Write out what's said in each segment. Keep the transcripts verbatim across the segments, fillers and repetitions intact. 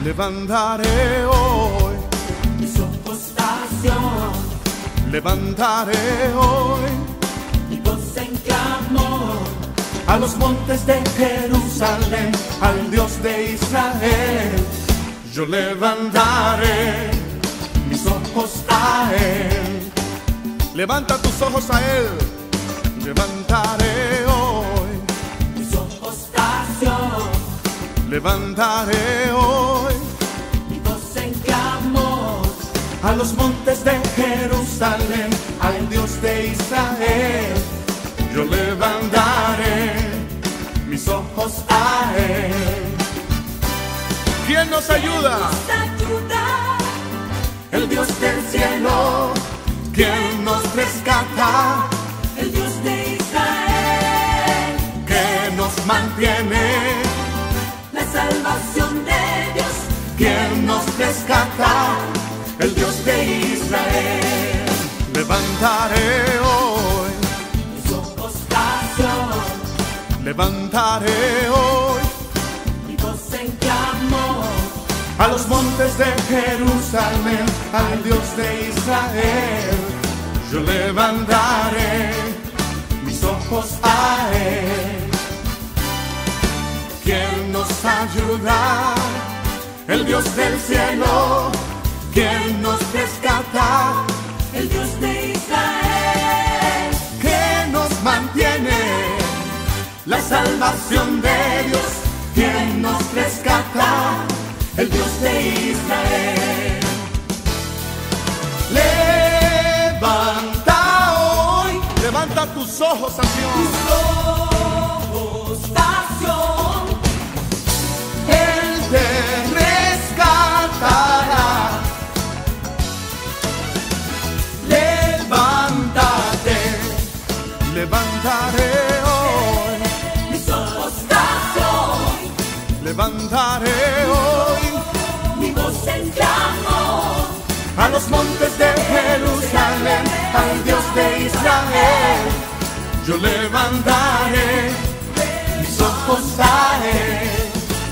Levantaré hoy mi soportación, levantaré hoy mi voz en clamor a los montes de Jerusalén, al Dios de Israel. Yo levantaré mis ojos a Él. Levanta tus ojos a Él. Levantaré hoy mi soportación, levantaré hoy mi voz en clamor a los montes de Jerusalén, al Dios de Israel. Yo levantaré mis ojos a Él. ¿Quién nos ayuda? nos ayuda, El Dios del cielo. ¿Quién nos rescata? el Dios de Israel, ¿Quién nos mantiene? la salvación de Dios, ¿Quién nos rescata? El Dios de Israel. Levantaré hoy, mi soportación, levantaré hoy mi voz en clamor a los montes de Jerusalén, al Dios de Israel. Yo levantaré mis ojos a Él. ¿Quién nos ayuda? El Dios del cielo. ¿Quién nos rescata? el Dios de Israel, ¿Quién nos mantiene? La salvación de Dios. ¿Quién nos rescata? El Dios de Israel. Levanta hoy, levanta tus ojos a Dios. soportación, Él te rescatará. Levántate, levantaré hoy, mi soportación, levantaré hoy mi voz en clamor a los montes de Jerusalén, al Dios de Israel. Yo levantaré mis ojos a Él.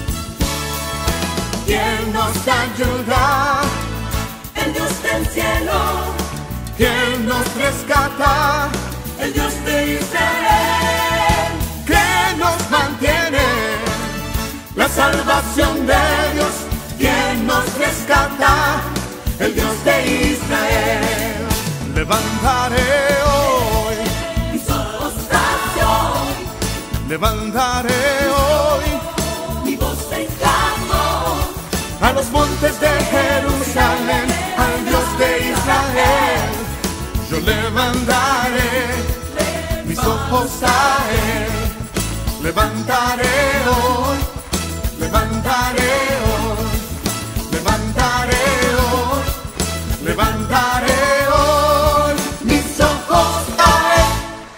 ¿Quién nos ayuda? el Dios del cielo, ¿Quién nos rescata? el Dios de Israel, ¿Quién nos mantiene? La salvación de Dios. ¿Quién nos rescata? El Dios de Israel. Levantaré hoy, mi soportación, levantaré hoy mi voz en clamor a los montes de Jerusalén, al Dios de Israel. Yo levantaré mis ojos a Él. Levantaré hoy, levantaré hoy, levantaré hoy, levantaré hoy mis ojos a Él.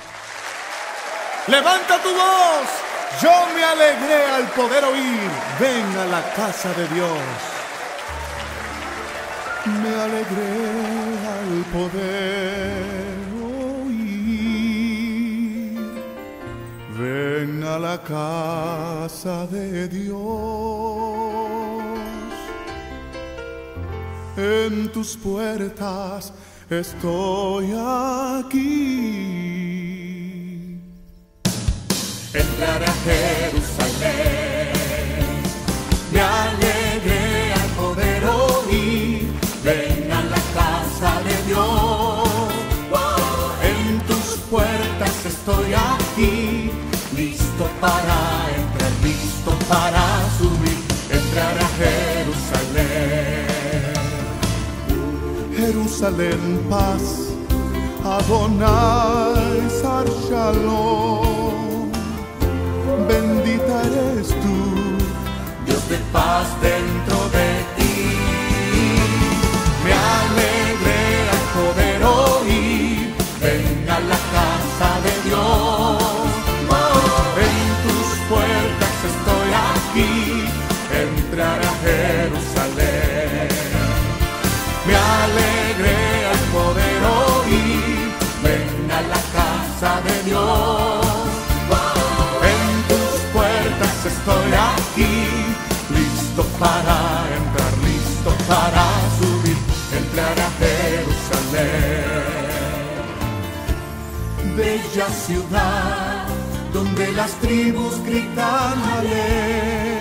Levanta tu voz. Yo me alegré al poder oír. Ven a la casa de Dios. Me alegré al poder oír. Ven a la casa de Dios. En tus puertas estoy aquí. Entrar a Jerusalén, me alegré al poder oír. Ven a la casa de Dios. En tus puertas estoy aquí, listo para entrar, listo para subir. Entrar a Jerusalén. Jerusalén, paz, Adonai, Sar Shalom. Bendita eres tú, Dios de paz dentro de ti. Me alegré al poder oír. Ven a la casa de Dios. En tus puertas estoy aquí. Entrar a Jerusalén. Me alegré al poder oír. Ven a la casa de Dios. Estoy aquí, listo para entrar. para subir, entrar a Jerusalén. Bella ciudad, donde las tribus gritan ale.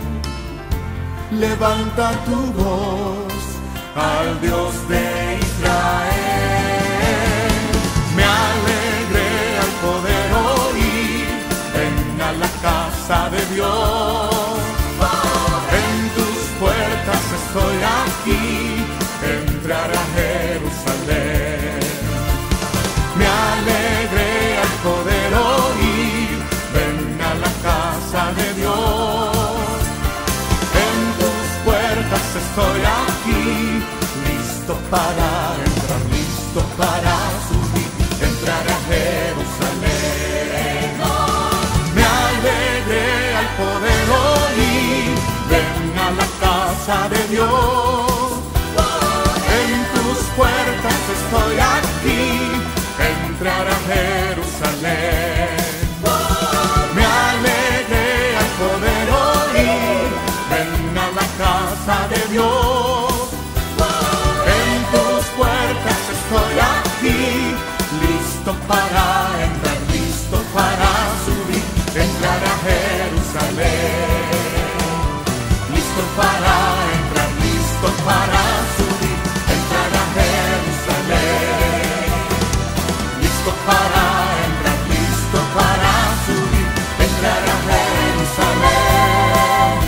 Levanta tu voz al Dios de Israel. Me alegré al poder oír, ven a la casa de Dios. En tus puertas estoy aquí, entrar a Jerusalén. Me alegré al poder oír, ven a la casa de Dios. En tus puertas estoy aquí, listo para entrar, listo para subir, entrar a Jerusalén. Me alegré al poder oír, ven a la casa de Dios. En tus puertas estoy aquí, entrar a Jerusalén. Me alegré al poder oír, ven a la casa de Dios. En tus puertas estoy aquí, listo para entrar, listo para subir, entrar a Jerusalén. Listo para entrar, listo para subir, entrar a Jerusalén. Listo para entrar, listo para subir, entrar a Jerusalén.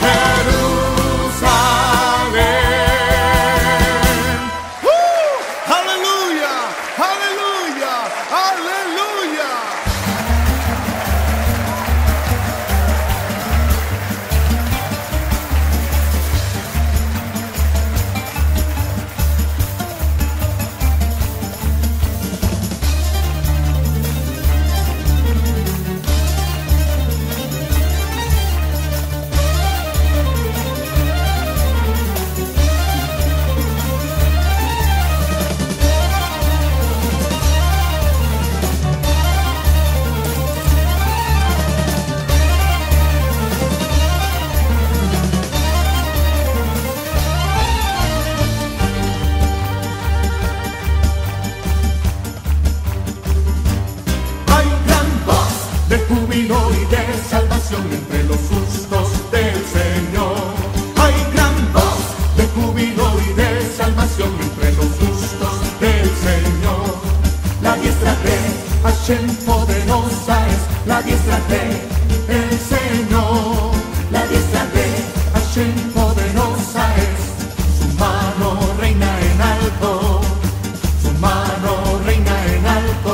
Jerusalén. ¡Uh! ¡Aleluya! ¡Aleluya! ¡Aleluya! Hay gran voz de júbilo y de salvación entre los justos del Señor. Hay gran voz de júbilo y de salvación entre los justos del Señor. La diestra de Hashem poderosa es, la diestra de el Señor. La diestra de Hashem poderosa es, su mano reina en alto, su mano reina en alto.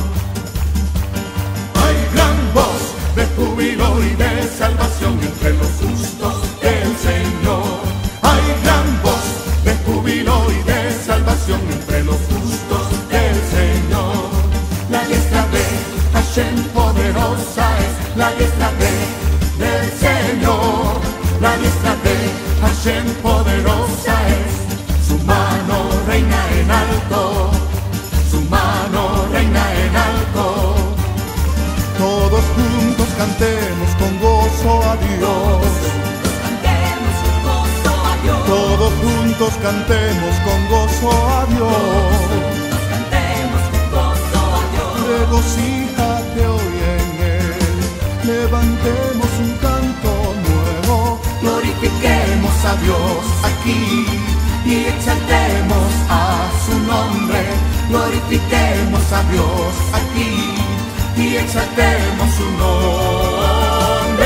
Hay gran voz de júbilo y de salvación entre los justos del Señor. Hay gran voz de júbilo y de salvación entre los justos del Señor. La diestra de Hashem poderosa es, la diestra de del Señor. La diestra de Hashem poderosa es, su mano reina en alto, su mano reina en alto. Todos juntos cantemos con gozo a Dios. Cantemos con gozo a Dios. Todos juntos cantemos con gozo a Dios. Cantemos con gozo a Dios. Regocíjate hoy en Él. Levantemos un canto nuevo. Glorifiquemos a Dios aquí y exaltemos a su nombre. Glorifiquemos a Dios aquí y exaltemos su nombre.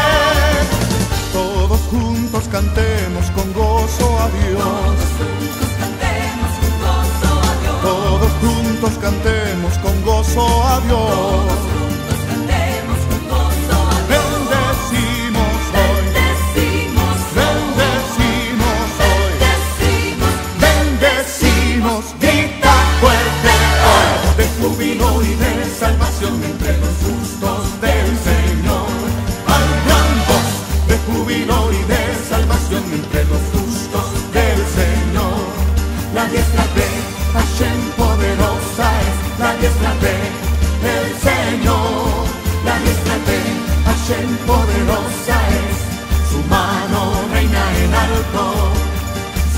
Todos juntos cantemos con gozo a Dios. Todos juntos cantemos con gozo a Dios. Todos juntos cantemos con gozo a Dios. Todos juntos cantemos con gozo a Dios. Bendecimos hoy, Bendecimos, bendecimos hoy, bendecimos, bendecimos, grita fuerte hoy. De júbilo y de salvación entre los justos del Señor. Hay gran voz de júbilo y de salvación entre los justos del Señor. La diestra de Hashem poderosa es, la diestra de el Señor. La diestra de Hashem poderosa es, su mano reina en alto,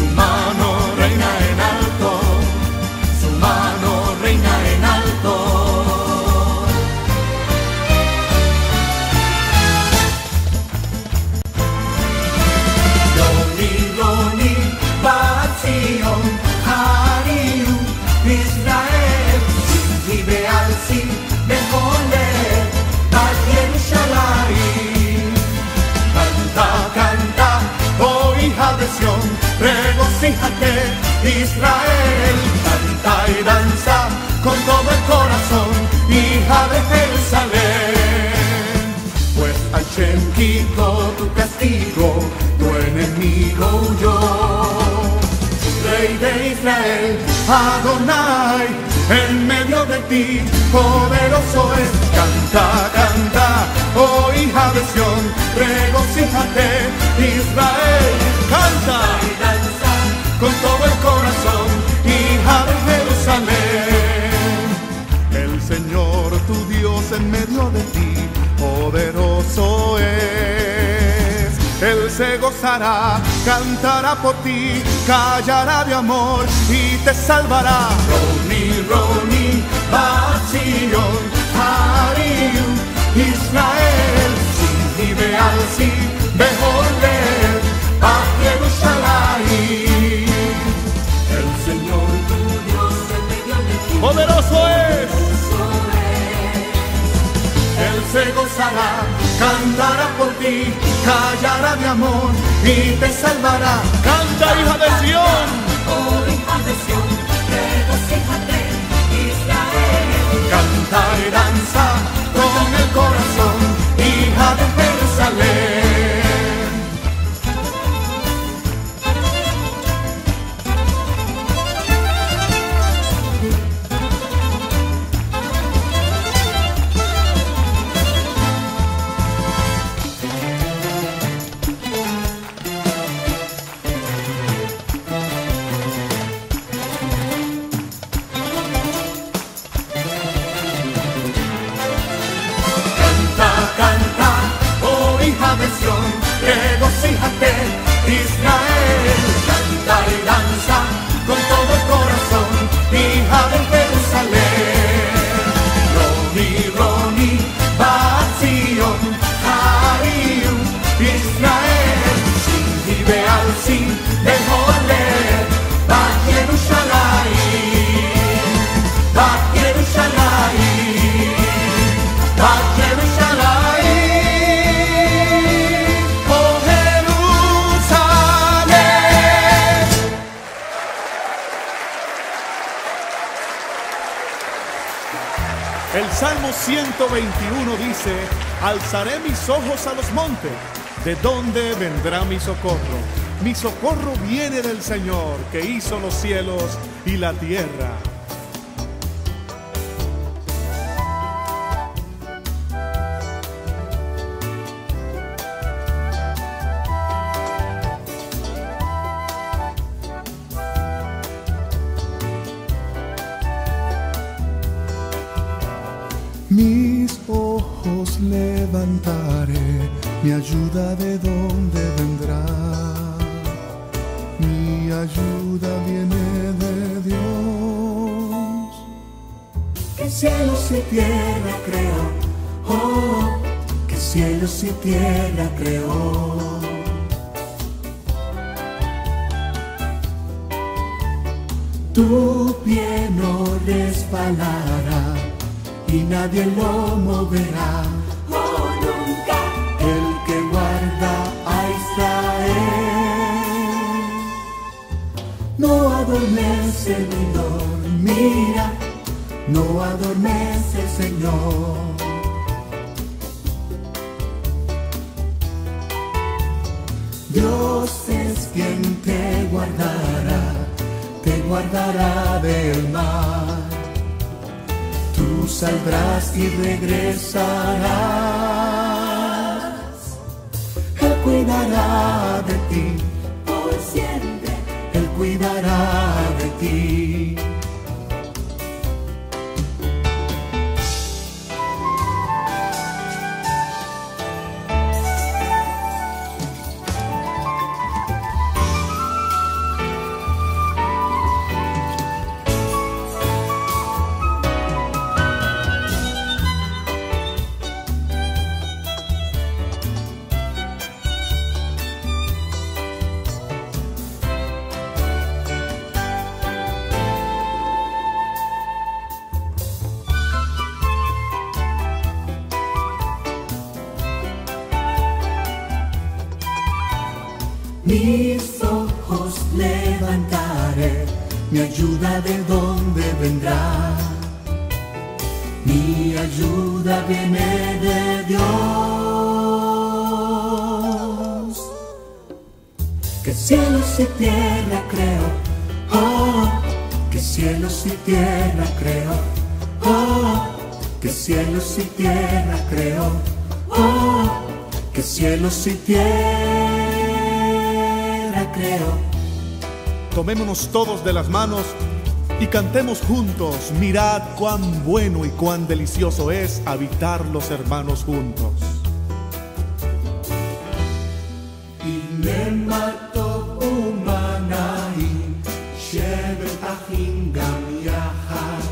de Jerusalén. Pues Hashem quitó tu castigo, tu enemigo huyó. Rey de Israel, Adonai, en medio de ti, poderoso es. Canta, canta, oh hija de Sión, regocíjate, Israel. Canta y danza con todo el corazón, hija de Jerusalén. El Señor, tu Dios, en medio de ti, poderoso es. Él se gozará, cantará por ti, callará de amor y te salvará. Roni, Roni, Bazion, Hariu, Israel, Sin Beal, Sin Beholder, Bach Yerushalayim. El Señor tu Dios en medio de ti, poderoso es. Él se gozará, cantará por ti, callará de amor y te salvará. Canta, hija de Sión, Oh, hija de Sión, regocíjate, Israel. canta y danza con el corazón, hija de Jerusalén. Regocíjate, Israel, canta y danza con todo el corazón, hija de Jerusalén. Roni, Roni, Bazion, Hariu, Israel, Sin Beal, Sin Beholder, Bach Yerushalayim, Bach Yerushalayim, Bach Yerushalayim. El Salmo ciento veintiuno dice: alzaré mis ojos a los montes, ¿de dónde vendrá mi socorro? Mi socorro viene del Señor, que hizo los cielos y la tierra. Mis ojos levantaré, mi ayuda de dónde vendrá. Mi ayuda viene de Dios, que cielos y tierra creó. Oh, que cielos y tierra creó. Tu pie no resbalará y nadie lo moverá. Oh, nunca. El que guarda a Israel no adormece ni dormirá, no adormece el Señor. Dios es quien te guardará, te guardará del mal. Tú saldrás y regresarás. Él cuidará de ti Por siempre. Él cuidará de ti. Mis ojos levantaré, mi ayuda de dónde vendrá. Mi ayuda viene de Dios, que cielos y tierra creó, oh, que cielos y tierra creó, oh, que cielos y tierra creó, oh, que cielos y tierra creó. Tomémonos todos de las manos y cantemos juntos. Mirad cuán bueno y cuán delicioso es habitar los hermanos juntos. Inemato umanahi shevet achim gam yachad.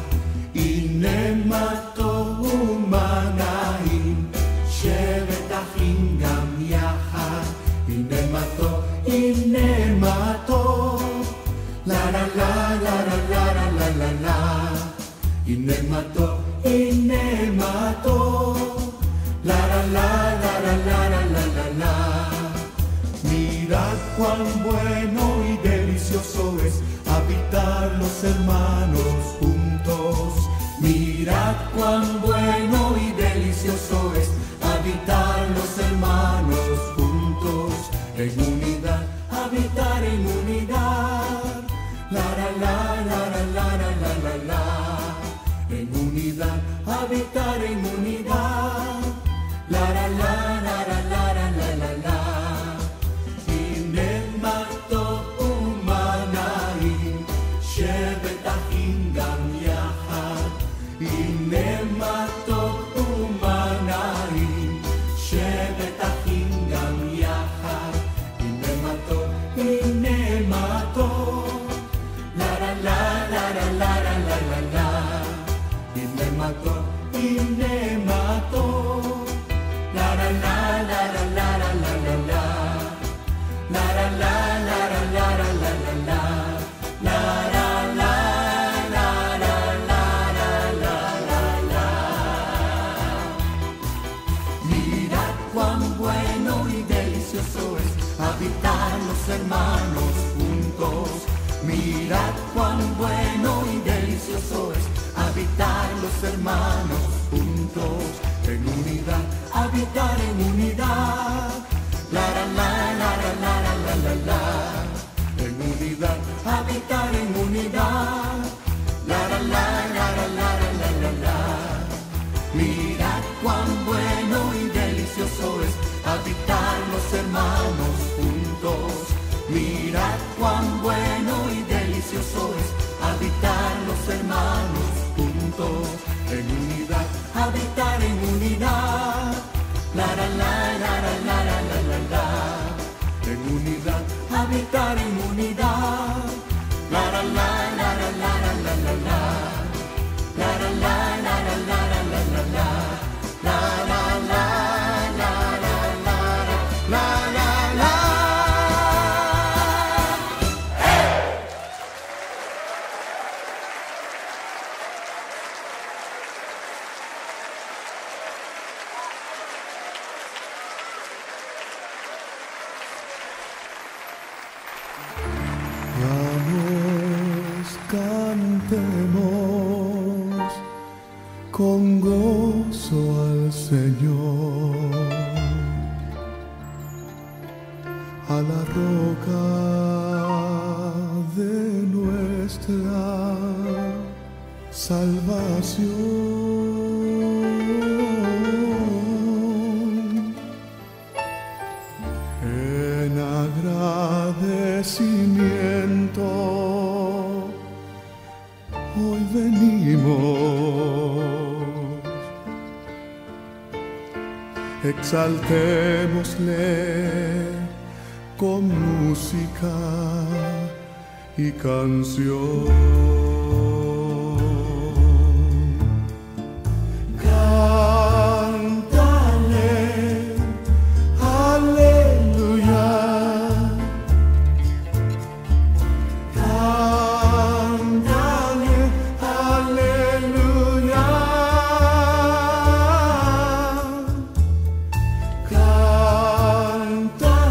Inemato umanahi shevet achim gam yachad. Inemato, inemato, la la la la la la la la la. Inemato, inemato, la la la la la la la la la. Mirad cuán bueno y delicioso es habitar los hermanos juntos. Mirad cuán bueno y delicioso es habitar los hermanos juntos. En unidad, habitar en unidad. La la la la la la la la la. En unidad, habitar en unidad. La la la la la la la la la. Inemato umanahi shevet achim gam yachad. Inemato umanahi shevet achim gam yachad. Inemato, inemato, la la la la la la la la la la. Inemato, inemato, la la la la la la la la la la. La la la la la la la la la la. La la la la la la la la la. Mirad cuán bueno y delicioso es habitar los hermanos juntos. Mirad cuán bueno y delicioso es habitar los hermanos juntos. En unidad, habitar en unidad. La la la la la la la la la. En unidad, habitar en unidad. La la la la la la la la la. Mirad cuán bueno y delicioso es habitar los hermanos juntos. Mirad cuán bueno y delicioso es habitar los hermanos juntos. En unidad, habitar en unidad. La la la la la la la la la la. En unidad, habitar en unidad. La la la la la la la la la la. La la la la la la la la la la. La la la la la la la la la. Vamos, cantemos con gozo al Señor, a la roca de nuestra salvación. En agradecimiento hoy venimos, exaltémosle con música y canción. Cántale, aleluya. Cántale, aleluya.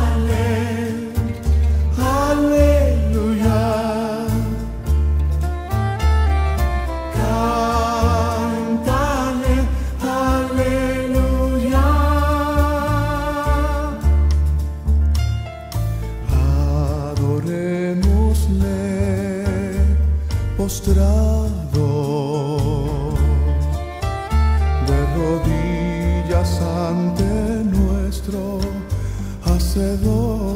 Cántale, aleluya. postrado de rodillas ante nuestro Hacedor.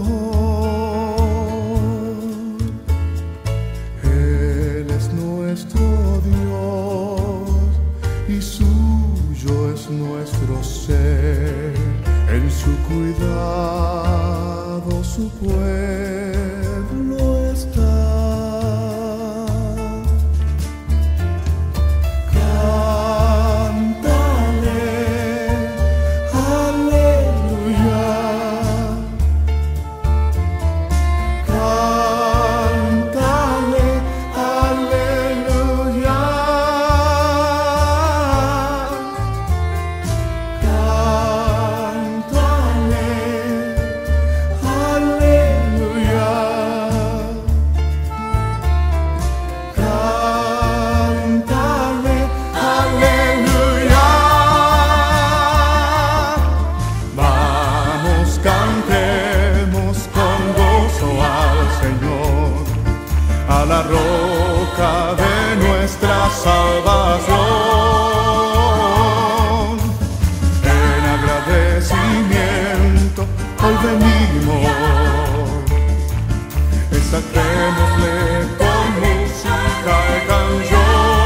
Él es nuestro Dios y suyo es nuestro ser. En su cuidado su pueblo está. La roca de nuestra salvación. En agradecimiento hoy venimos, exaltémosle con música y canción.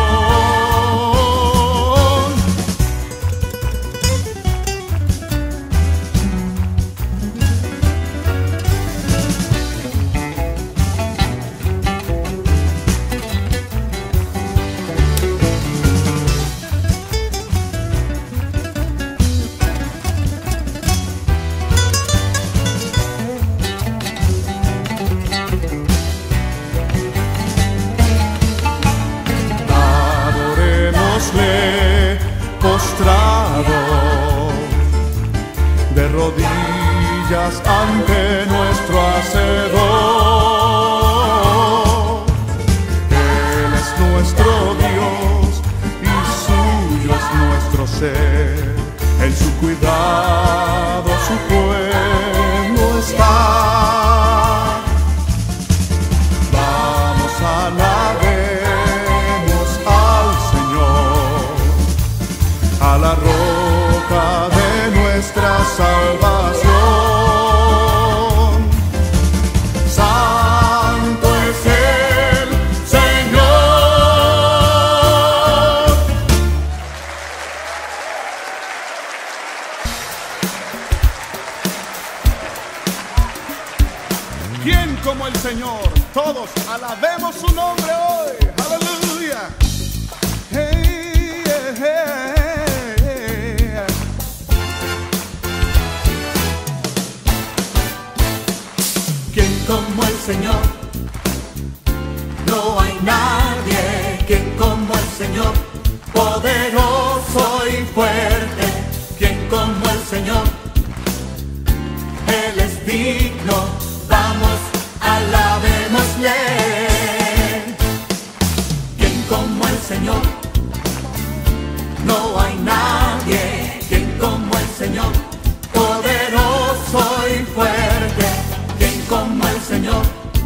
Postrados de rodillas ante nuestro Hacedor. Él es nuestro Dios y suyo es nuestro ser. En su cuidado su pueblo está. Vamos a alabemos al Señor, a la roca de nuestra salvación. Santo es el Señor. ¿Quién como el Señor? Todos alabemos su nombre hoy. Aleluya. Hey, hey, hey. ¿Quién como el Señor? No hay nadie. ¿Quién como el Señor? Poderoso y fuerte. ¿Quién como el Señor? Él es digno. Vamos, alabémosle. ¿Quién como el Señor? No hay nadie. ¿Quién como el Señor? Poderoso y fuerte. Como el Señor,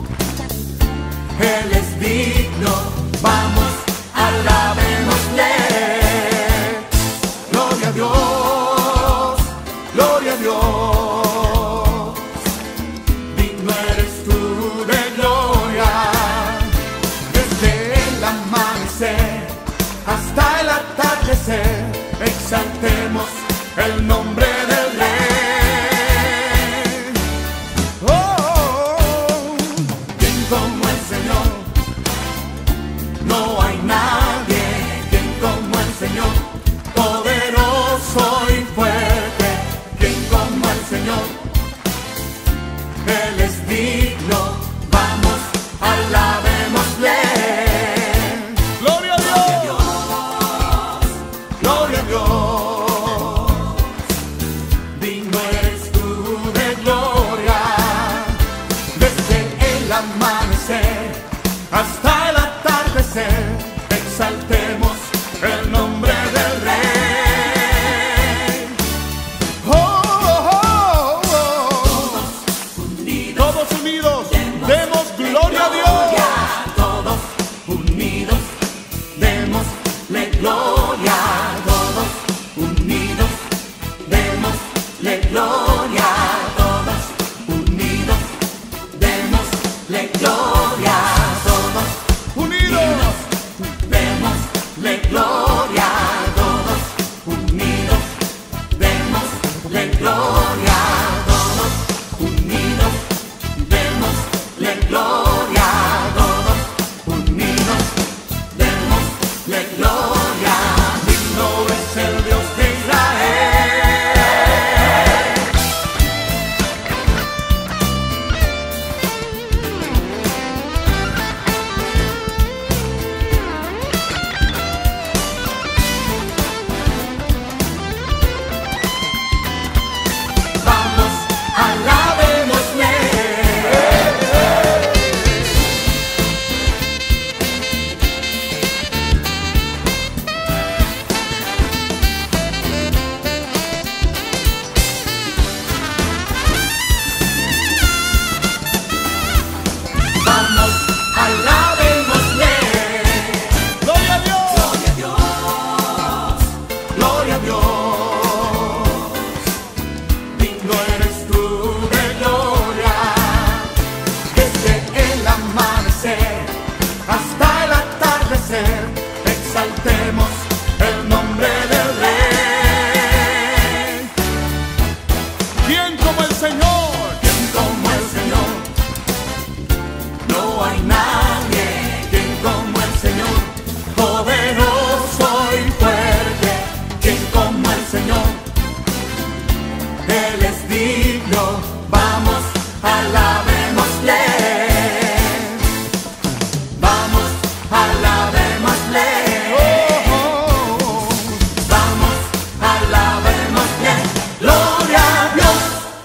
Él es digno, vamos, alabémosle. Gloria a Dios, gloria a Dios, digno eres tú de gloria. Desde el amanecer hasta el atardecer, exaltemos el nombre del Rey. No hay nadie, quien como el Señor, poderoso y fuerte, quien como el Señor, Él es digno, vamos, alabémosle. Gloria a Dios, gloria a Dios, digno eres tú de gloria, desde el amanecer hasta el atardecer, exaltemos el nombre del Rey. oh, oh, oh, oh. Todos unidos démosle gloria a todos, unidos, démosle gloria a todos, unidos, démosle gloria a todos, unidos, démosle gloria a todos, unidos, démosle gloria a todos, unidos, démosle gloria. Digno es el Dios de Israel. Vamos, alabémosle. Vamos, alabémosle. ¡Gloria a Dios! Gloria a Dios, gloria a Dios. Digno eres tú de gloria. Desde el amanecer hasta el atardecer, exaltemos el nombre del Rey. ¿Quién como el Señor? Quien como el Señor, no hay nadie. Quien como el Señor, poderoso y fuerte. Quien como el Señor, Él es digno. Vamos, alabémosle. Vamos, alabémosle. Vamos, alabémosle. Gloria a Dios.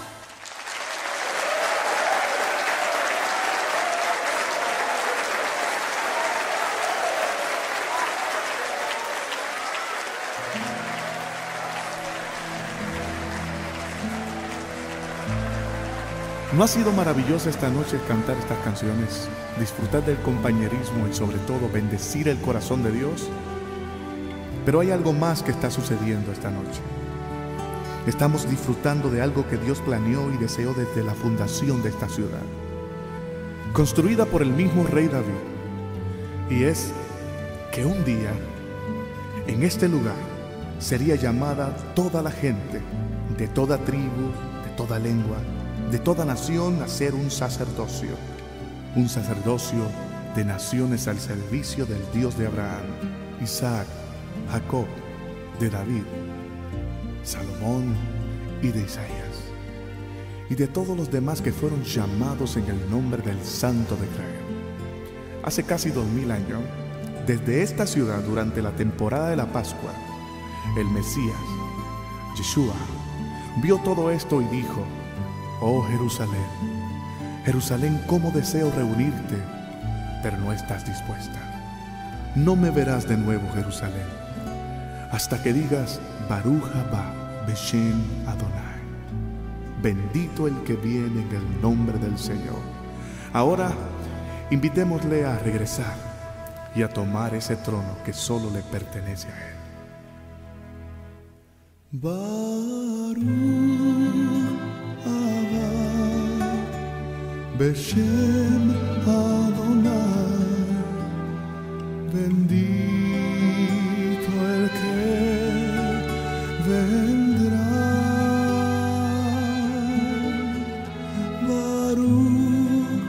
¿No ha sido maravillosa esta noche cantar estas canciones, disfrutar del compañerismo y sobre todo bendecir el corazón de Dios? Pero hay algo más que está sucediendo esta noche. Estamos disfrutando de algo que Dios planeó y deseó desde la fundación de esta ciudad, construida por el mismo rey David. Y es que un día, en este lugar, sería llamada toda la gente, de toda tribu, de toda lengua, de toda nación, a ser un sacerdocio, un sacerdocio de naciones al servicio del Dios de Abraham, Isaac, Jacob, de David, Salomón y de Isaías, y de todos los demás que fueron llamados en el nombre del Santo de Israel. Hace casi dos mil años, desde esta ciudad, durante la temporada de la Pascua, el Mesías, Yeshua, vio todo esto y dijo: oh Jerusalén, Jerusalén, cómo deseo reunirte, pero no estás dispuesta. No me verás de nuevo, Jerusalén, hasta que digas: Baruch haba Beshem Adonai, bendito el que viene en el nombre del Señor. Ahora invitémosle a regresar y a tomar ese trono que solo le pertenece a él. Baruch Beshem Adonai, bendito el que vendrá. Baruch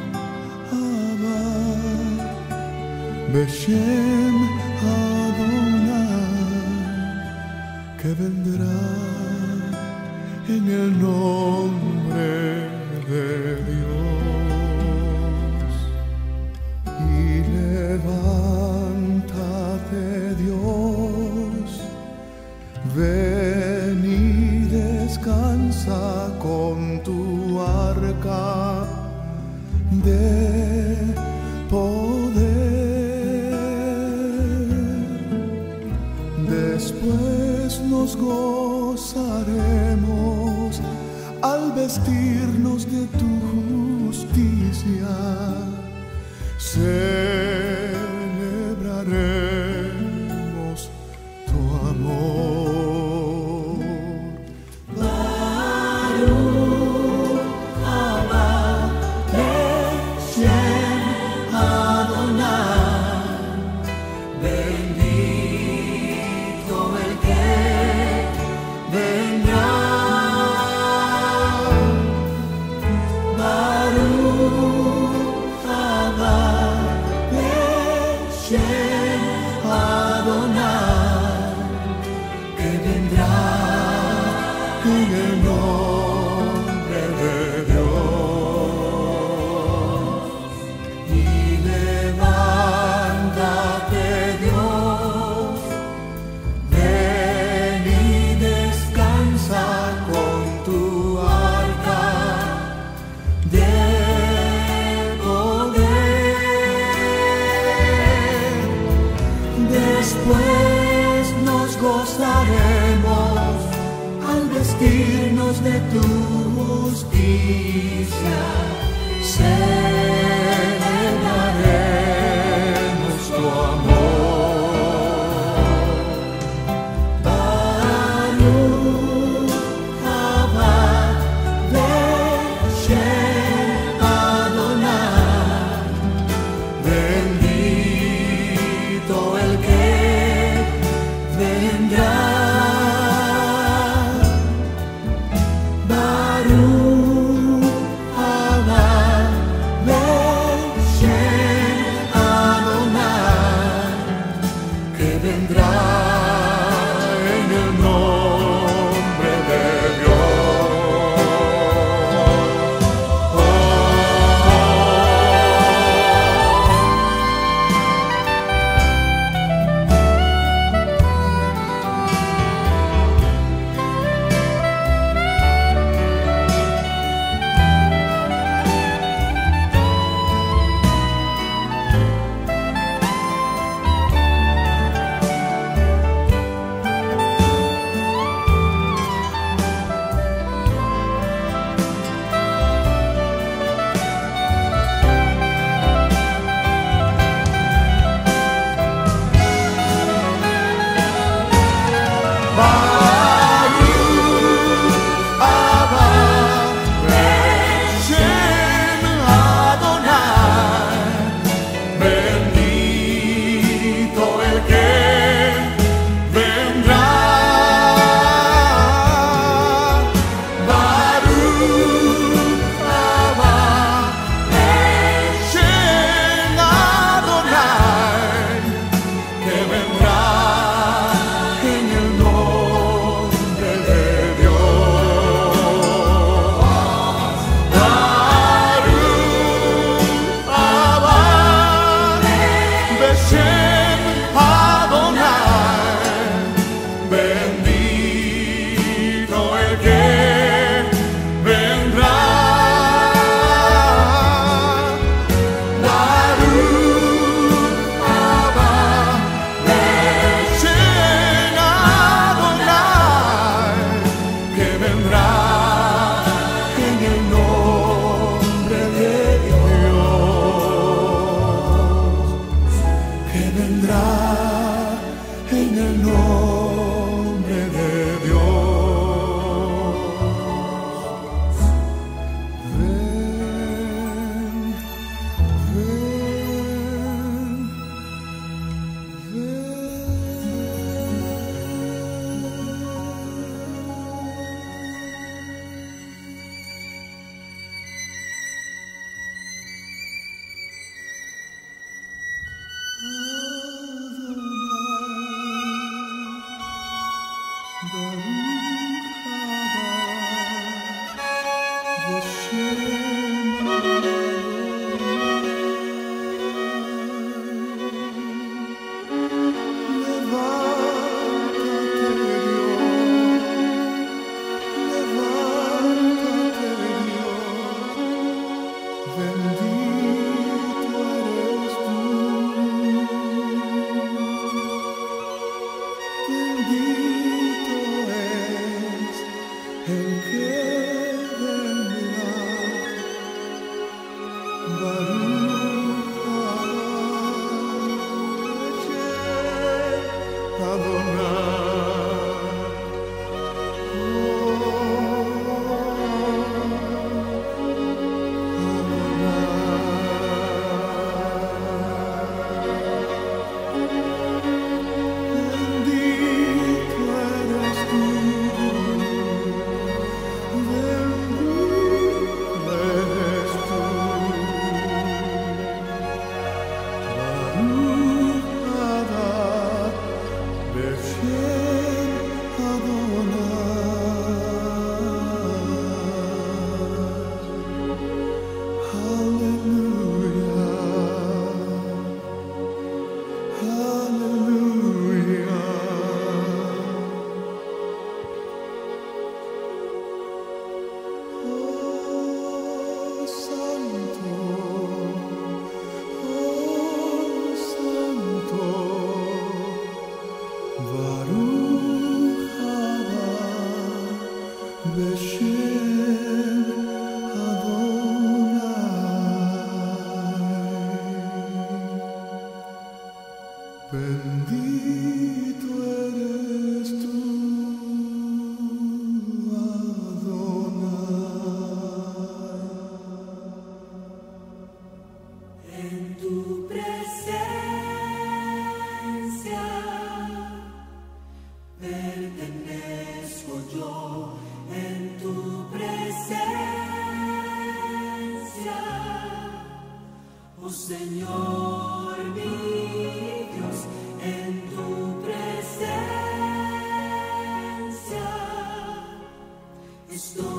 haba Beshem Adonai, que vendrá en el nombre de Dios. Levántate, Dios, ven y descansa con tu arca de poder. Después nos gozaremos al vestirnos de tu justicia. Celebraremos tu amor. el nombre de Dios. Y levántate, Dios, ven y descansa con tu arca de poder. Después nos gozaremos al vestirnos de tu justicia. Celebraremos tu amor. Baruch haba Beshem Adonai. Bendito el que vendrá. Baruch haba Beshem Adonai, que vendrá en el nombre de Dios. Oh, oh,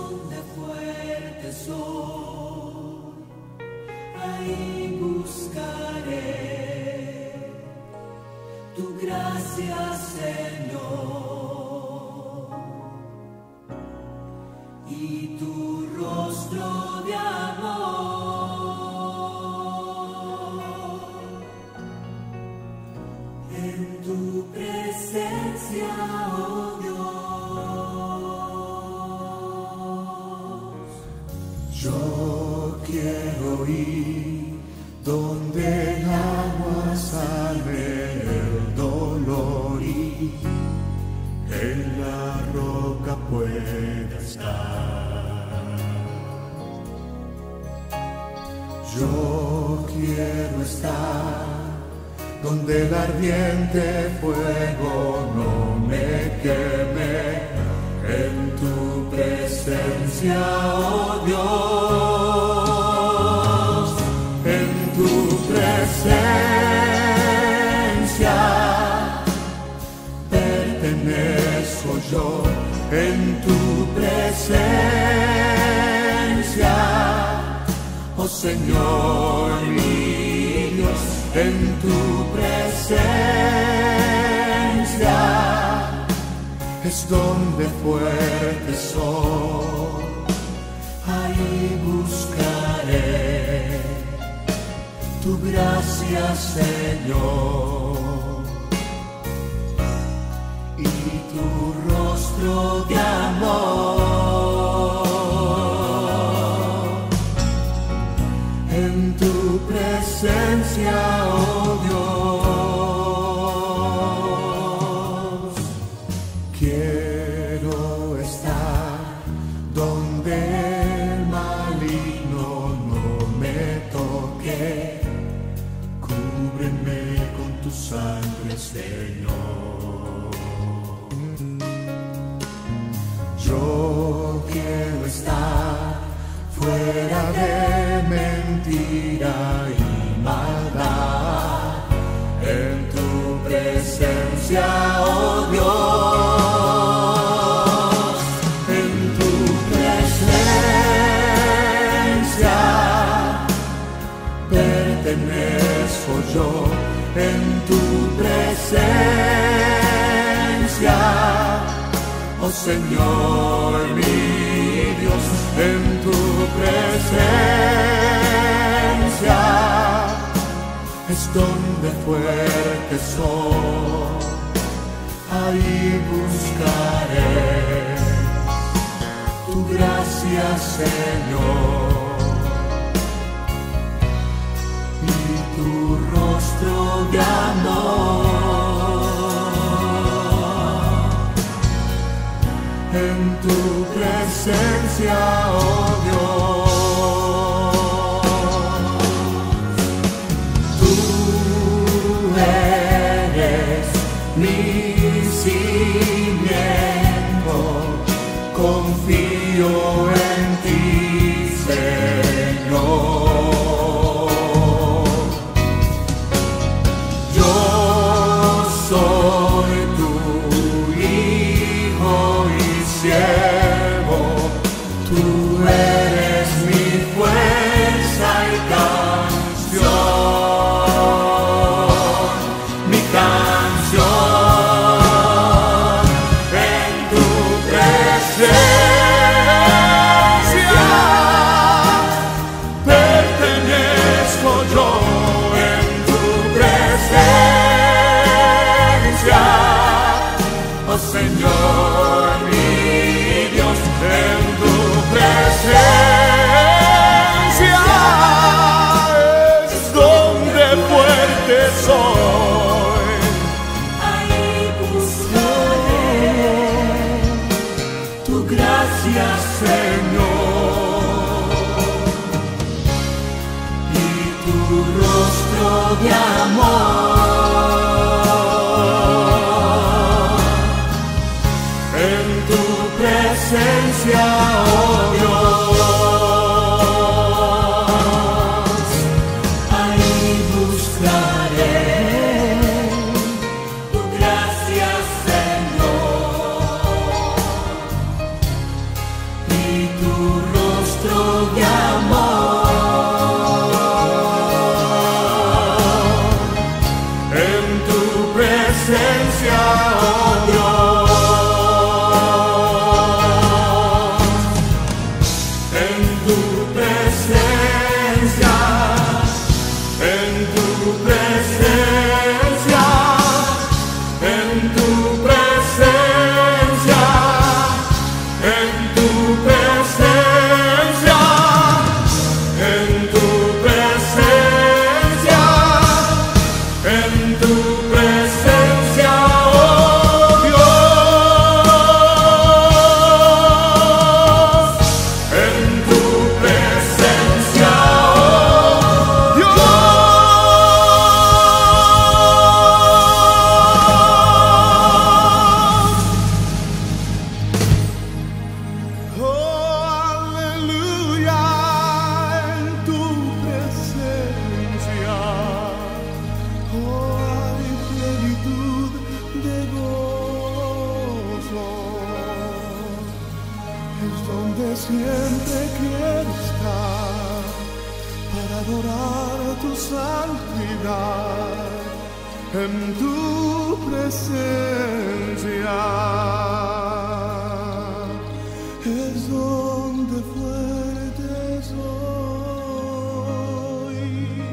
donde fuerte soy, ahí buscaré tu gracia, Señor, y tu rostro de amor. En tu presencia, oh Dios, yo quiero ir donde el agua sale el dolor y en la roca pueda estar. Yo quiero estar donde el ardiente fuego no me queme, en tu presencia, oh Dios, en tu presencia pertenezco yo, en tu presencia, oh Señor mi Dios, en tu presencia es donde fuerte soy, ahí buscaré tu gracia, Señor, y tu rostro de amor. En tu presencia, oh Dios, quiero estar donde el maligno no me toque. Cúbreme con tu sangre, Señor. Yo quiero estar fuera de mentira y maldad, en tu presencia, oh Dios, en tu presencia pertenezco yo, en tu presencia, oh Señor mi Dios, en tu presencia es donde fuerte soy, ahí buscaré tu gracia, Señor, y tu rostro de amor. En tu presencia, oh Dios, tú eres mi cimiento, confío en ti, Señor. Yo soy tu hijo y siervo, tú eres mi fuerza y canción, mi canción, en tu presencia pertenezco yo, en tu presencia, oh Señor mi Dios, en tu presencia es donde fuerte soy, ahí buscaré tu gracia, Señor, y tu rostro de amor, en tu presencia, oh Dios, ahí buscaré tu gracia, Señor, y en tu presencia, en tu presencia, en tu presencia, en tu presencia, en tu presencia, en tu presencia, oh Dios, en tu presencia, oh Dios. Oh, aleluya, en tu presencia, oh, hay plenitud de gozo, es donde siempre quiero estar para adorar tu santidad, en tu presencia es donde fuerte soy.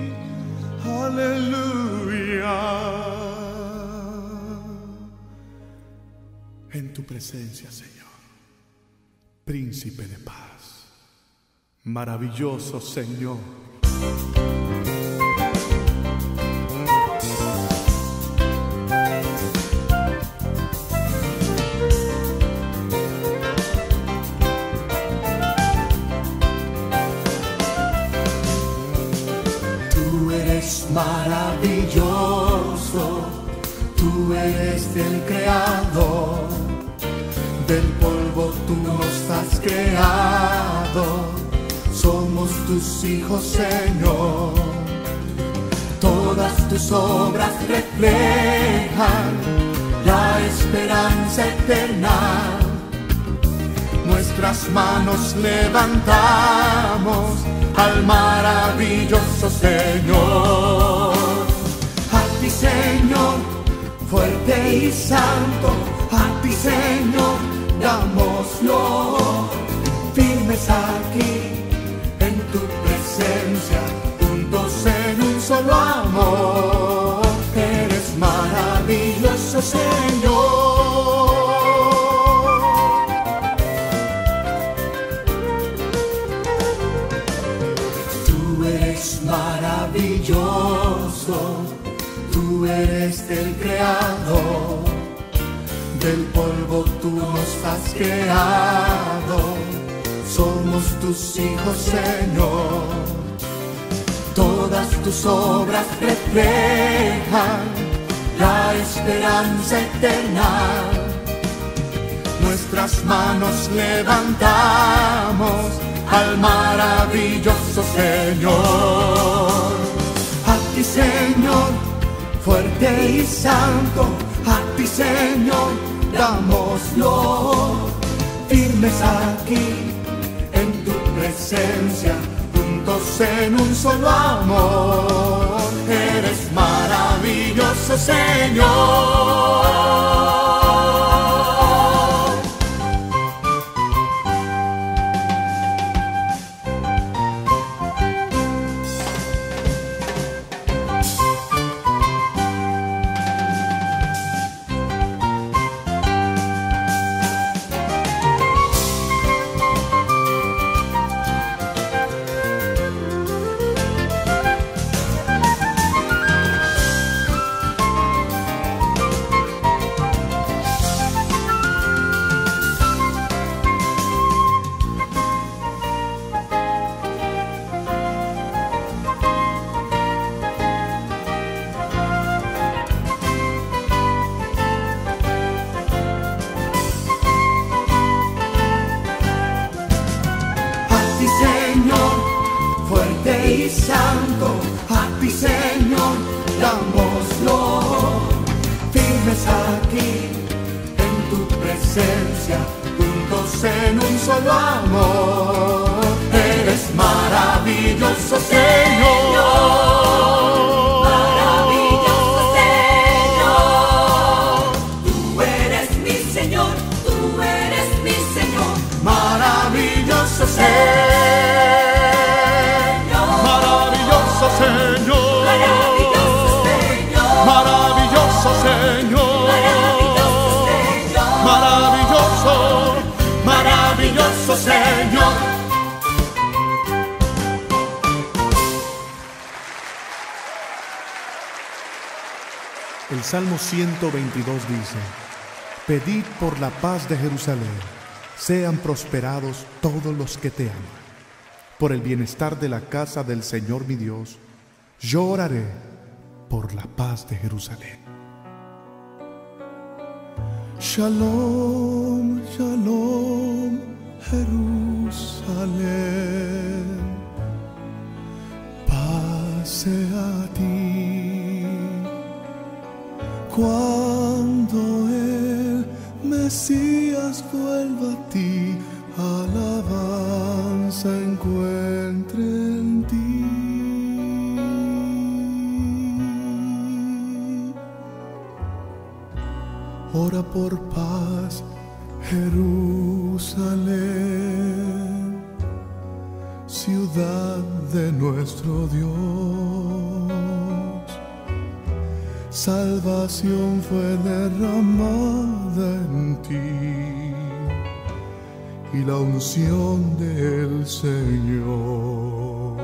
Aleluya. En tu presencia, Señor, príncipe de paz, maravilloso Señor. Tú eres maravilloso, tú eres el creador, del polvo tú nos has creado, somos tus hijos, Señor. Todas tus obras reflejan la esperanza eterna. Nuestras manos levantamos al maravilloso Señor. A ti, Señor, fuerte y santo, a ti, Señor, dámoslo. Firmes aquí en tu presencia, juntos en un solo amor. Eres maravilloso, Señor. Tú eres maravilloso, tú eres el creador, del polvo tú nos has creado, somos tus hijos, Señor. Todas tus obras reflejan la esperanza eterna. Nuestras manos levantamos al maravilloso Señor. A ti, Señor, fuerte y santo, a ti, Señor, dámoslo. Firmes aquí en tu presencia, juntos en un solo amor. Eres maravilloso, Señor. Santo, a ti, Señor, dámoslo. Firmes aquí en tu presencia, juntos en un solo amor. Eres maravilloso, Señor. Maravilloso Señor. Tú eres mi Señor, tú eres mi Señor. Maravilloso Señor. El Salmo ciento veintidós dice: pedid por la paz de Jerusalén, sean prosperados todos los que te aman. Por el bienestar de la casa del Señor mi Dios, yo oraré por la paz de Jerusalén. Shalom, shalom, Jerusalén, paz sea a ti. Cuando el Mesías vuelva a ti, alabanza encuentre en ti. Ora por paz, Jerusalén, ciudad de nuestro Dios. Salvación fue derramada en ti y la unción del Señor.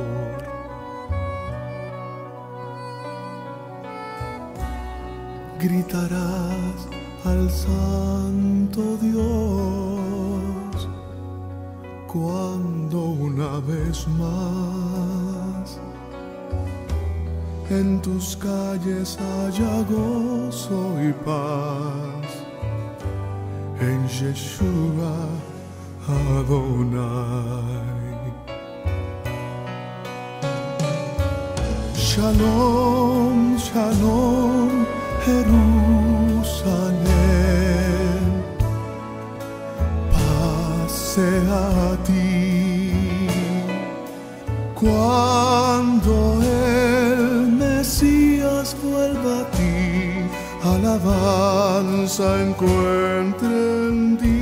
Gritarás al Santo Dios cuando una vez más en tus calles haya gozo y paz. En Yeshua Adonai. Shalom, shalom, Jerusalén, paz sea a ti. Cuando el Mesías vuelva a ti, alabanza encuentre en ti.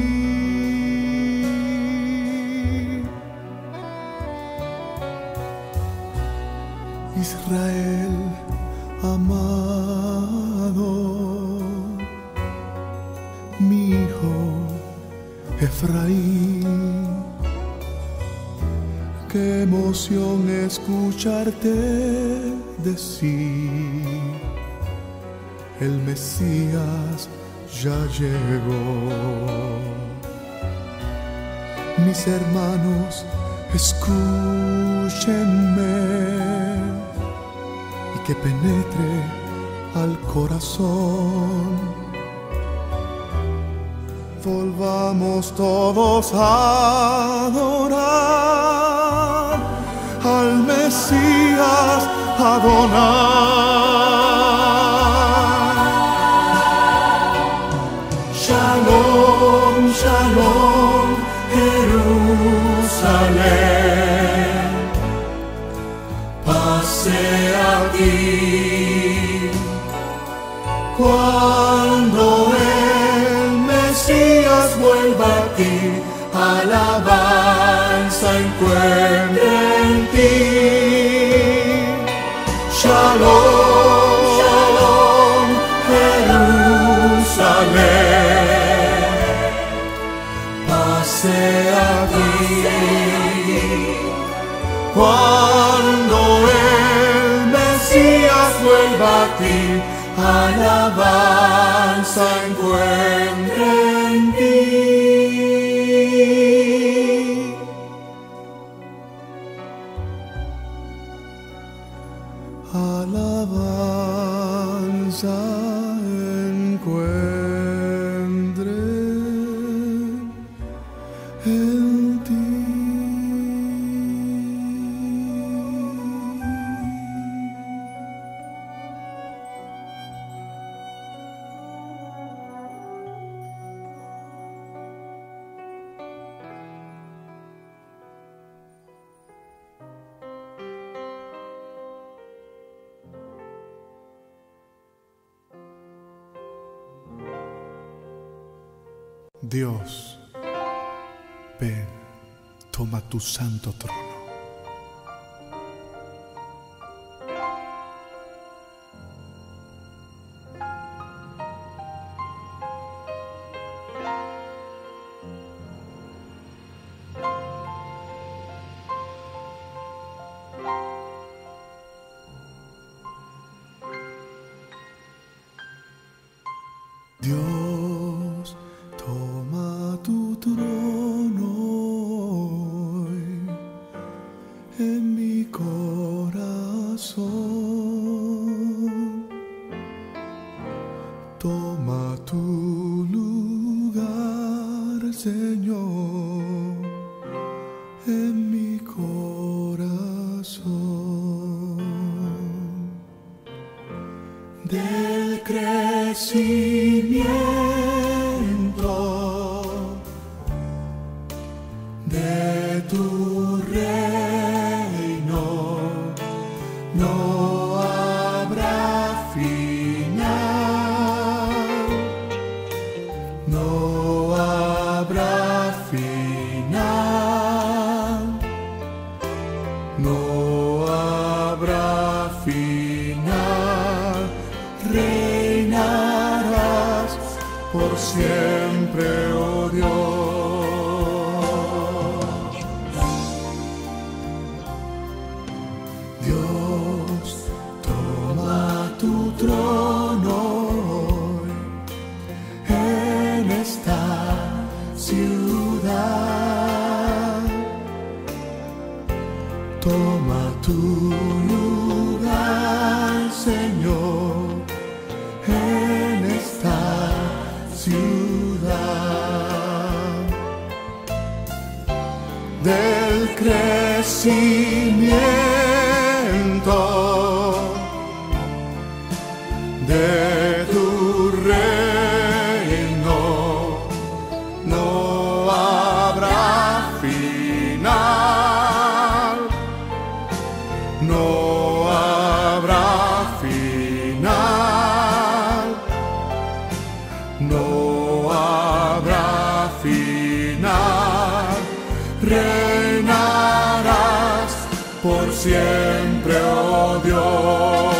Israel amado, mi hijo Efraín, qué emoción escucharte decir: el Mesías ya llegó. Mis hermanos, escúchenme y que penetre al corazón. Volvamos todos a adorar al Mesías Adonai. Shalom, shalom, Jerusalén, paz sea a ti. Cuando el Mesías vuelva a ti, alabanza encuentre en ti. Shalom, shalom, Jerusalén, paz sea a ti. Cuando el Mesías vuelva a ti, alabanza encuentre en ti. Alabanza encuentre en ti. Dios, ven, toma tu santo trono. Dios, toma tu trono hoy en mi corazón. Toma tu lugar, Señor, en mi corazón. Del crecimiento de tu reino no habrá final, no habrá final, no habrá final. Reinarás por siempre, oh Dios. Dios, toma tu trono hoy en esta ciudad. Toma tu lugar, Señor, en esta ciudad. Del crecimiento de tu reino no habrá final, no habrá final, no habrá final. Reinarás por siempre, oh Dios.